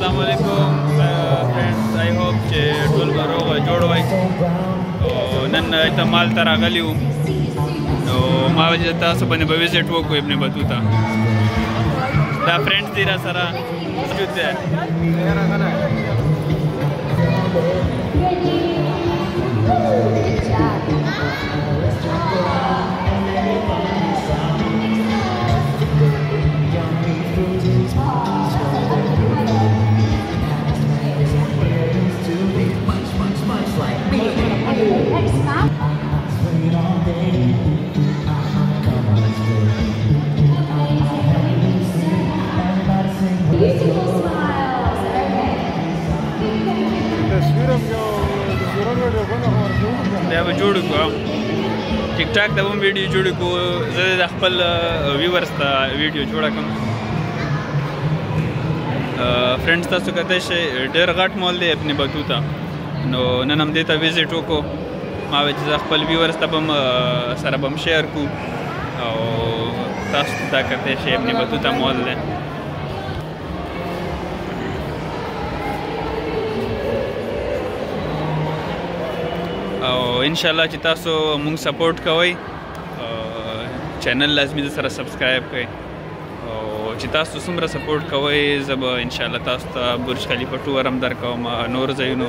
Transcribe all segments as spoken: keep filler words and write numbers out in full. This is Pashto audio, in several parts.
अस्सलाम वालेकुम friends I hope چې ټول به روغ جوړ وای او نن ته مال ته راغلی وم نو ما وجه تاسو باندې به وزټ وکړو ابن بطوطه دا فرینډز دی را سره موجود دی دا به جوړ کړو ټیک ټاک ته هم ویډیو جوړ کړو زه د خپل ویورز ته ویډیو جوړه کړم فرینډز تاسو کته شي ډېر غټ مال دی ابن بطوطه نو نن هم دې ته وزټ وکړو ما وې چې خپل ویورز ته هم سره به هم شیر کړو او تاسو ته کته شي ابن بطوطه مال دی او ان شاء الله چې تاسو مونږ سپورټ کوئ چینل لازمي سره سبسکرایب کړئ او چې تاسو څومره سپورټ کوئ زه به ان شاء الله تاسو ته برج خلیفه ټور هم درکوم نور ځایونو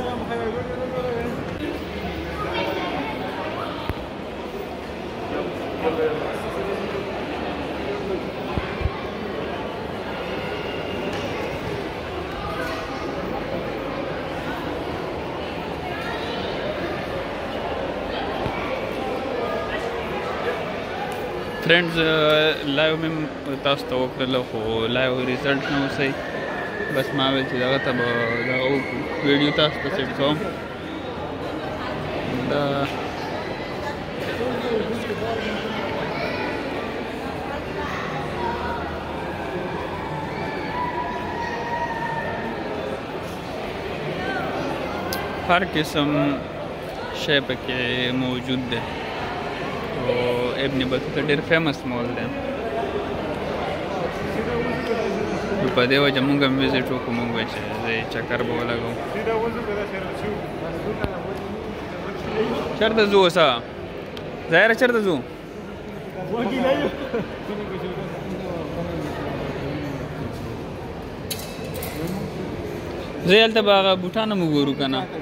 فرینډز لایو مې تاسو ته وکړل خو لایو ریزلټ نه اوسئ بس ما ویل چې دغه ته به دغه وکړو ویډیو تاسو ته سیټ کوم دا هر قسم شی پکې موجود دی او ابن بطوطه ډېر فیمس مال دی په دې وجه مونږ هم وزټ وکړو مونږ وایي چې زه چکر به ولګوم چېرته ځو اوسه ظاهره چېرته ځو زه هلته به هغه بوټان هم وګورو که نه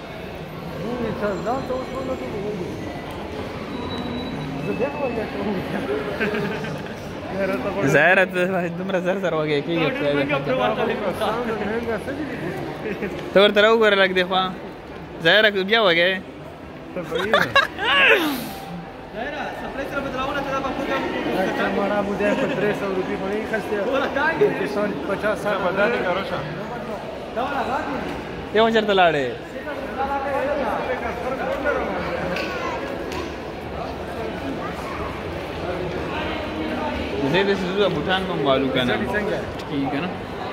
ظاهره دومره زر زر وږی کېږي ته ورته راوګوره لږ دې خوا ظاهره بیا وږی یو چېرته لاړې زه داسې ځو بوټان به هم والو که نه کېږي که نه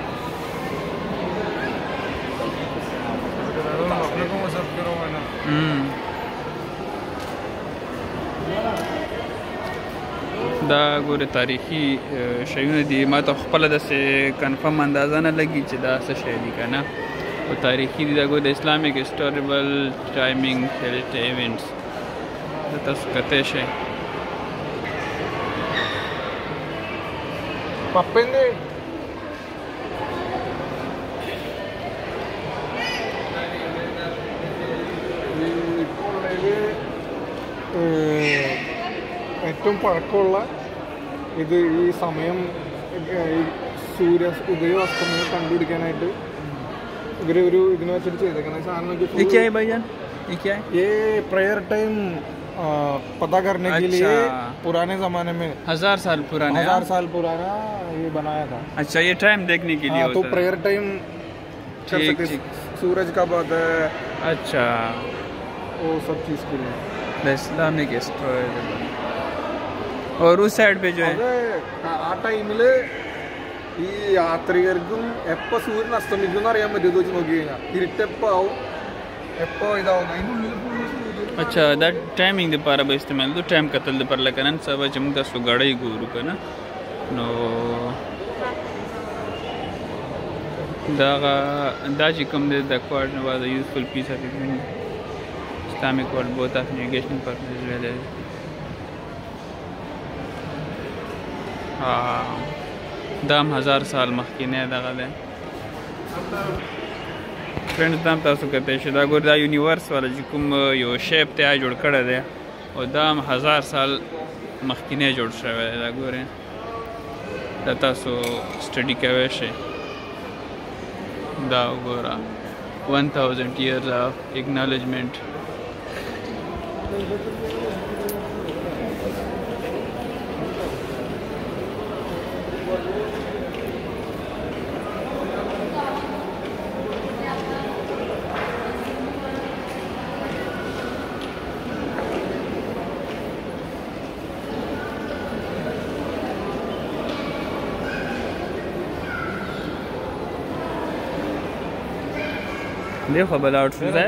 دا ګوره تاریخي شیونه دي ما ته خپله داسې کنفرم اندازه نه لګي چې دا څه شی دي که نه او تاریخي دي دا ګوره د اسلامیک هسټوریبل ټایمینګ هیلټ ایونټس دا تاسو کتی شئ పప్పింది ഏറ്റവും പഴക്കമുള്ള ഇത് ഈ സമയം സൂര്യ ഉദയ അസ്തമയം കണ്ടുപിടിക്കാനായിട്ട് ഇവര് ഒരു ഇതിനെ വെച്ചിട്ട് ചെയ്തേക്കുന്ന സാധനം ये प्रेयर टाइम पता करने के लिए पुराने जमाने में हजार साल पुराने हजार साल पुराना ये बनाया था अच्छा ये टाइम देखने के लिए तो प्रेयर टाइम कर सकते सूरज कब आता है अच्छा वो सब चीज के लिए इस्लामिक और उस साइड पे जो है ആ ടൈമില് ഈ യാത്രികർക്കും എപ്പോ സൂര്യൻ അസ്തമിക്കും അറിയാൻ പറ്റും വെച്ച് നോക്കി കഴിഞ്ഞാൽ ഇരുട്ടെപ്പോ ആവും എപ്പോ ഇതാവും അതിൻ്റെ ഉള്ളിൽ अच्छा दा टाइमिंग लپاره به استعمال دو ټایم کتل لپاره لکه نن سبا چې موږ تاسو غړی ګورو کنه نو دا دا چې کوم دی د کوارډ was a useful piece of equipment Islamic world both of navigation purposes as well as دا هم هزار سال مخکینی دغه دی فرینډز دا هم تاسو کتلی شئ دا ګور دا یونیورس والا چې کوم یو شیپ دی هغه جوړ کړی دی او دا هم هزار سال مخکینی جوړ شوی دی دا ګورئ دا تاسو سټډي کوی شئ دا وګوره one thousand years of acknowledgement देखो बला आउट शूज है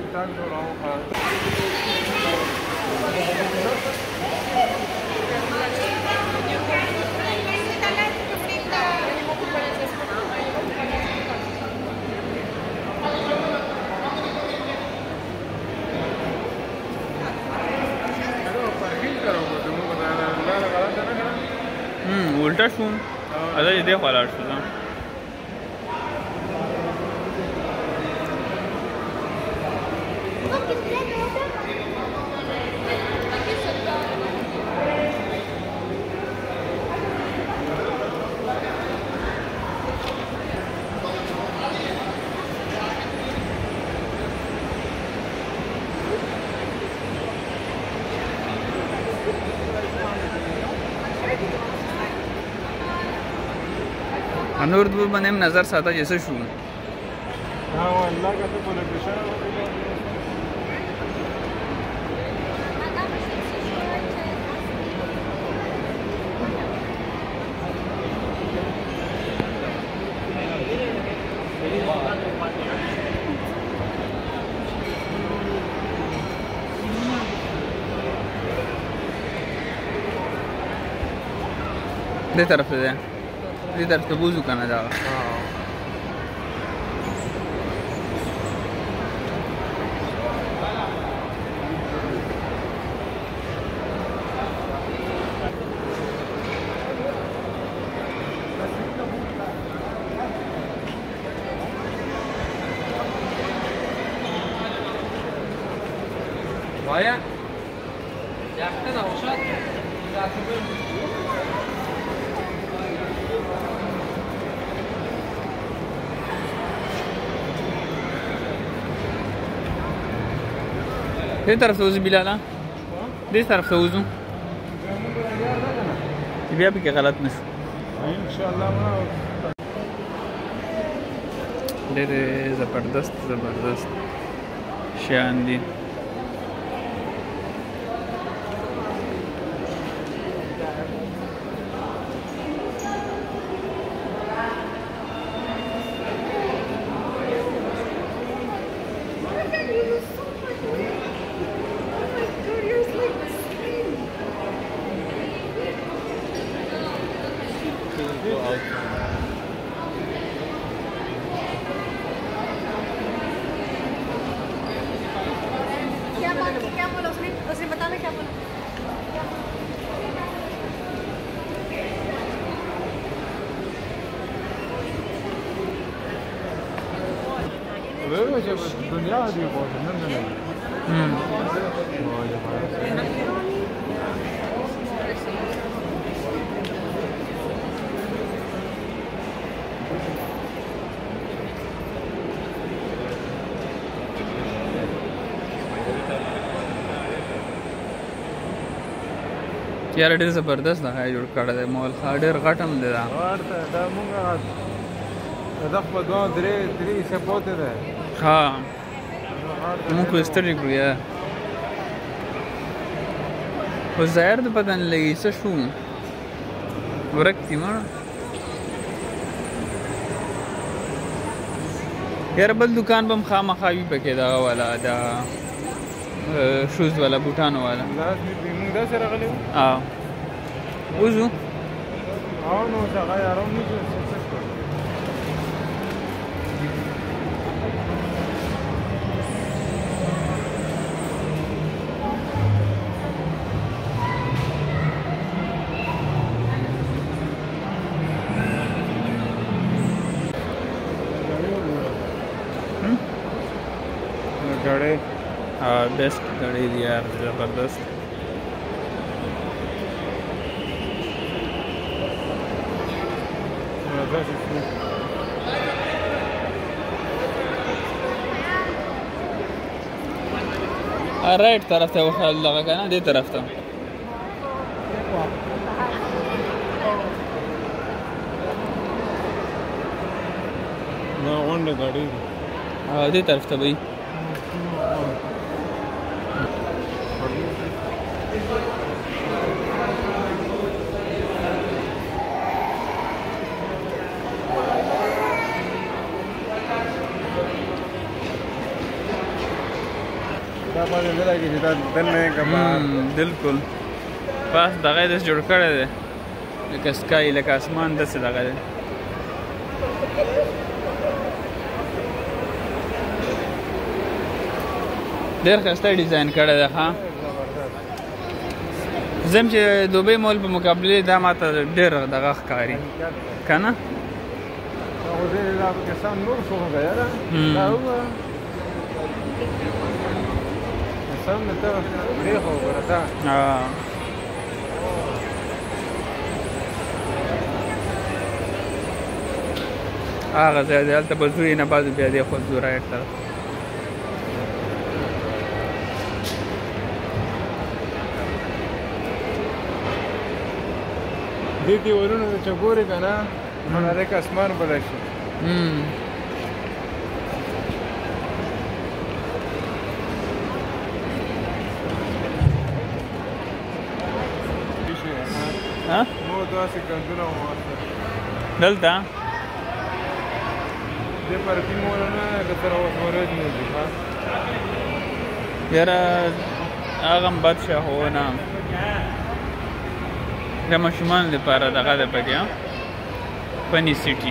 हम्म उल्टा शू अरे ये देखो बला आउट शूज انور دور باندې نظر ساته جیسے شو ها والله کته په لوکیشن دې طرف ته دې طرف ته بوزو کنه دا وایا یاخته دا وشات دې طرف ته وځو بلاله دې طرف ته وځو بیا به کې غلط نشو ان شاء الله ما ډېر زبردست زبردست شیان دي क्या बोला उसने उसने बताना क्या बोला ویو چې دنیا دی په نن نه هم یار ډېر زبردست ده جوړ کړی دی مول ډېر غټ هم دی دا ورته دا مونږ دا خپل دوه درې درې سپوته ده ها مونږ خو ستړي کړو یا خو ظاهر ته پته نه لګي څه شو ورک دي مړه یار بل دکان به هم خامخا وي پکې دغه والا دا شوز والا بوټانو والا موږ داسې راغلي وو اه وځو او نو څنګه یارو موږ गाड़ी बेस्ट गाड़ी दी यार ज़बरदस्त राइट तरफ थे वो ख्याल लगा का ना दे तरफ था ना होंडा गाड़ी हाँ दे तरफ था भाई बिल्कुल पास दगा दस जोड़ करे दे लेकिन स्काई लेकिन आसमान दस से दगा दे देर खस्ता डिज़ाइन करे दे हाँ जम चे दुबई मॉल पे मुकाबले दाम आता देर दगा कारी क्या ना हाँ آغا زیاده هلته به زوی نه بعد بیا دی خود زو رایټ طرف دې دې ورونه چې ګورې که نه نو هلک اسمان بله شي ها نو داسې ګندونه وو دلته دې پارکینګونه که سره اوس ورځ نه دي ښه یاره هغه هم بد شه خو نه د ماشومانو دپاره دغه ده پکې فني سټي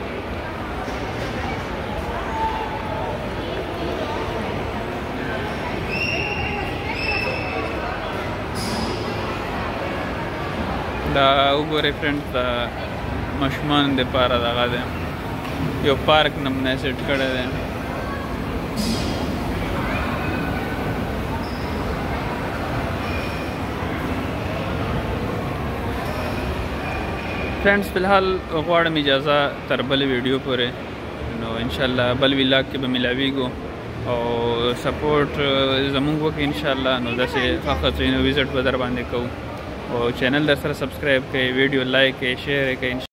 دا وګورئ فرینډ د ماشومانو دپاره دغه دی یو پارک نمونه سیټ کړی دی فرینډس فلحال غواړم اجازه تر بل ویډیو پورې نو انشاءالله بل ولاګ کې به ملاویږو او سپورټ زمونږ وکړي انشاءالله نو داسې ښه ښه ځایونه وزټ به در باندې کوو او چینل در سره سبسکرایب کړئ ویډیو لایک کړئ شیر یې کړئ